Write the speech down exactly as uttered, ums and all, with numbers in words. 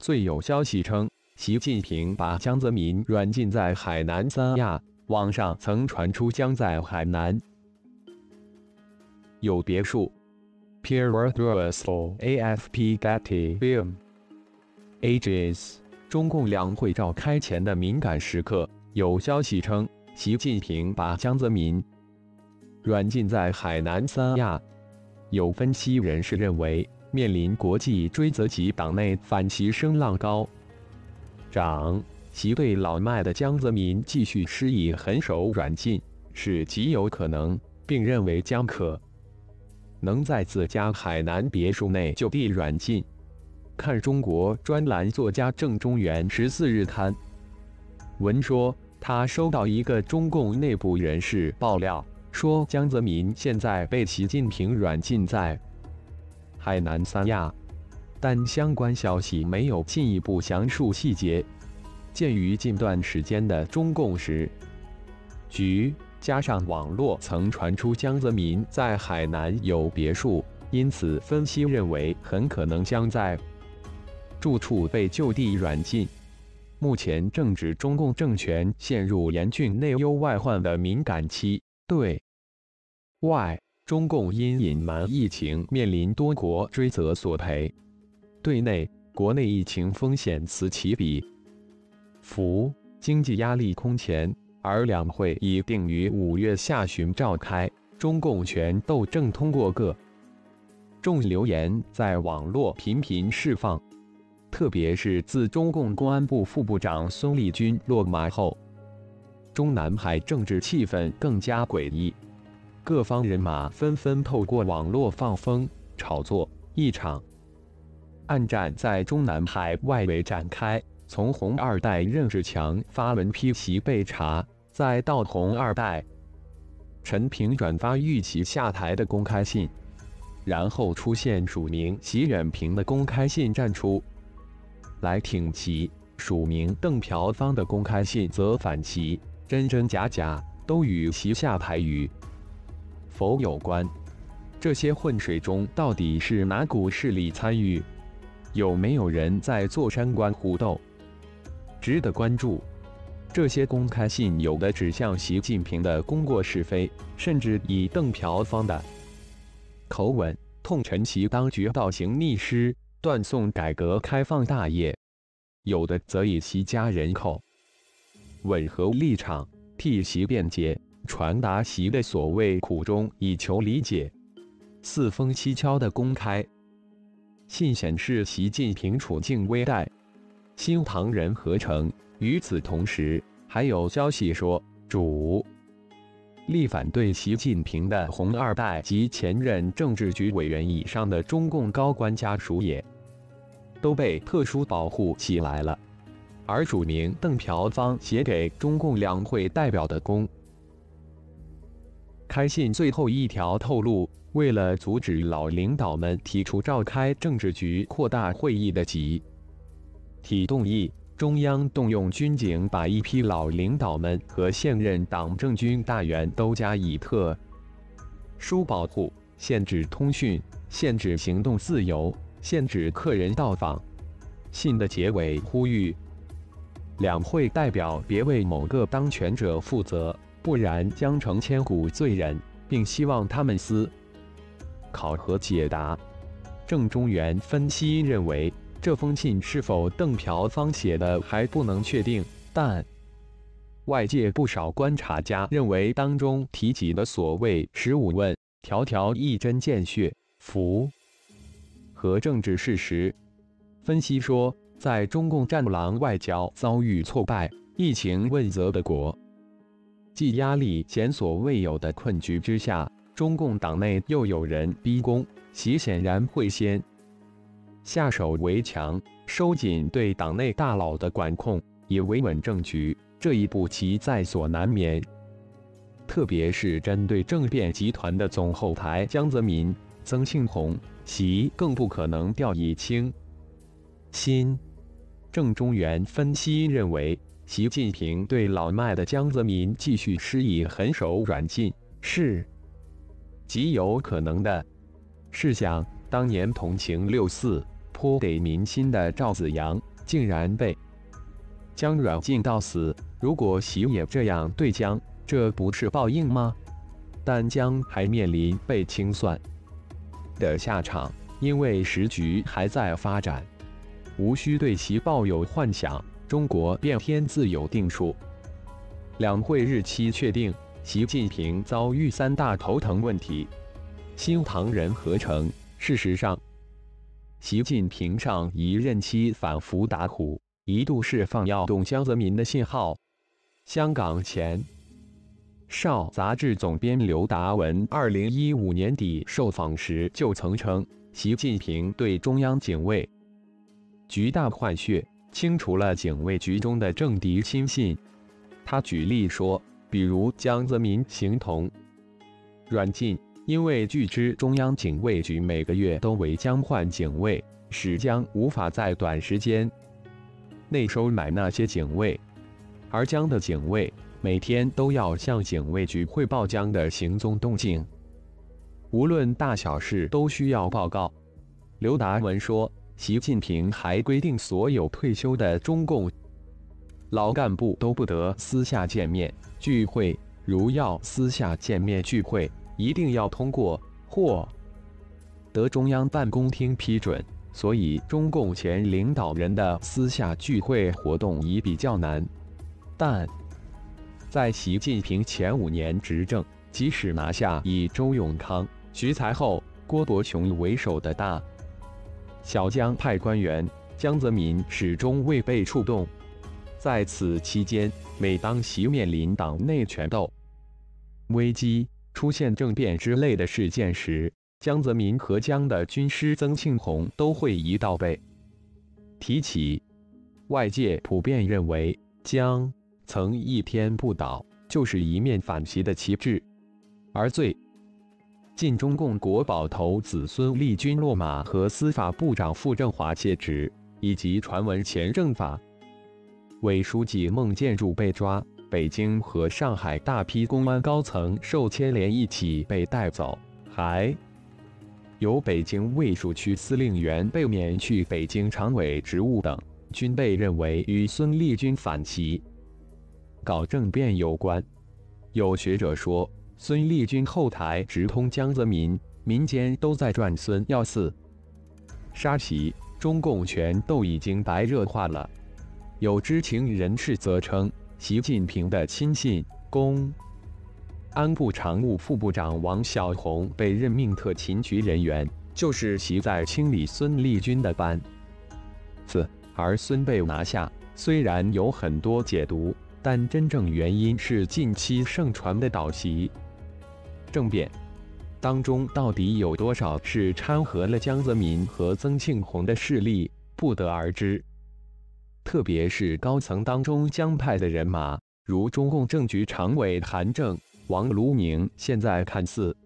最有消息称，习近平把江泽民软禁在海南三亚，网上曾传出将在海南有别墅。Pierre Russell A F P Getty Film Ages 中共两会召开前的敏感时刻，有消息称，习近平把江泽民软禁在海南三亚。有分析人士认为，面临国际追责及党内反习声浪高涨，习对老迈的江泽民继续施以狠手软禁是极有可能，并认为将可能在自家海南别墅内就地软禁。看中国专栏作家郑中原十四日刊文说，他收到一个中共内部人士爆料，说江泽民现在被习近平软禁在海南三亚，但相关消息没有进一步详述细节。鉴于近段时间的中共时局，加上网络曾传出江泽民在海南有别墅，因此分析认为很可能将在住处被就地软禁。目前正值中共政权陷入严峻内忧外患的敏感期，对外，中共因隐瞒疫情面临多国追责索赔；对内，国内疫情风险此起彼伏，经济压力空前。而两会已定于五月下旬召开，中共权斗正通过各种流言在网络频频释放。特别是自中共公安部副部长孙立军落马后，中南海政治气氛更加诡异，各方人马纷纷透过网络放风炒作，一场暗战在中南海外围展开。从红二代任志强发文批习被查，再到红二代陈平转发预期下台的公开信，然后出现署名习远平的公开信站出来挺习，署名邓朴方的公开信则反习，真真假假，都与习下台与否有关。这些混水中到底是哪股势力参与？有没有人在做山关虎斗？值得关注。这些公开信有的指向习近平的功过是非，甚至以邓朴方的口吻痛陈其当局倒行逆施，断送改革开放大业；有的则以习家人口吻合立场，替习辩解，传达习的所谓苦衷，以求理解。四封蹊跷的公开信显示习近平处境危殆，心唐人合成。与此同时，还有消息说，主力反对习近平的红二代及前任政治局委员以上的中共高官家属也都被特殊保护起来了。而署名邓朴方写给中共两会代表的公开信最后一条透露，为了阻止老领导们提出召开政治局扩大会议的集体动议，中央动用军警把一批老领导们和现任党政军大员都加以特殊保护，限制通讯，限制行动自由，限制客人到访。信的结尾呼吁两会代表别为某个当权者负责，不然将成千古罪人，并希望他们思考和解答。郑中原分析认为，这封信是否邓朴方写的还不能确定，但外界不少观察家认为，当中提及的所谓十五问，条条一针见血，符合政治事实。分析说，在中共战狼外交遭遇挫败、疫情问责的国际压力前所未有的困局之下，中共党内又有人逼宫，习显然会先下手为强，收紧对党内大佬的管控，以维稳政局。这一步棋在所难免。特别是针对政变集团的总后台江泽民、曾庆红，习更不可能掉以轻心。郑中原分析认为，习近平对老迈的江泽民继续施以狠手软禁，是极有可能的。试想，当年同情六四、颇得民心的赵紫阳， 竟然被江软禁到死。如果习也这样对江，这不是报应吗？但江还面临被清算的下场，因为时局还在发展，无需对其抱有幻想，中国便天自有定数。两会日期确定，习近平遭遇三大头疼问题，新唐人合成。事实上，习近平上一任期反复打虎，一度释放要动江泽民的信号。香港前少杂志总编刘达文二零一五年底受访时就曾称，习近平对中央警卫局大换血，清除了警卫局中的政敌亲信。他举例说，比如江泽民形同软禁，因为据知中央警卫局每个月都为江换警卫，使江无法在短时间内收买那些警卫，而江的警卫每天都要向警卫局汇报江的行踪动静，无论大小事都需要报告。刘达文说，习近平还规定所有退休的中共老干部都不得私下见面聚会，如要私下见面聚会，一定要通过或得中央办公厅批准。所以中共前领导人的私下聚会活动已比较难。但在习近平前五年执政，即使拿下以周永康、徐才厚、郭伯雄为首的大小江派官员，江泽民始终未被触动。在此期间，每当习面临党内权斗危机、出现政变之类的事件时，江泽民和江的军师曾庆红都会一道被提起。外界普遍认为，江曾一天不倒，就是一面反习的旗帜。而最近中共国宝头子孙立军落马和司法部长傅政华卸职，以及传闻前政法委书记孟建柱被抓，北京和上海大批公安高层受牵连一起被带走，还有北京卫戍区司令员被免去北京常委职务等，均被认为与孙立军反习、搞政变有关。有学者说，孙立军后台直通江泽民，民间都在转孙要刺杀习，中共权斗已经白热化了。有知情人士则称，习近平的亲信公安部常务副部长王小洪被任命特勤局人员，就是习在清理孙立军的班子。而孙被拿下，虽然有很多解读，但真正原因是近期盛传的倒习政变当中到底有多少是掺和了江泽民和曾庆红的势力，不得而知。特别是高层当中江派的人马，如中共政局常委韩正、王沪宁，现在看似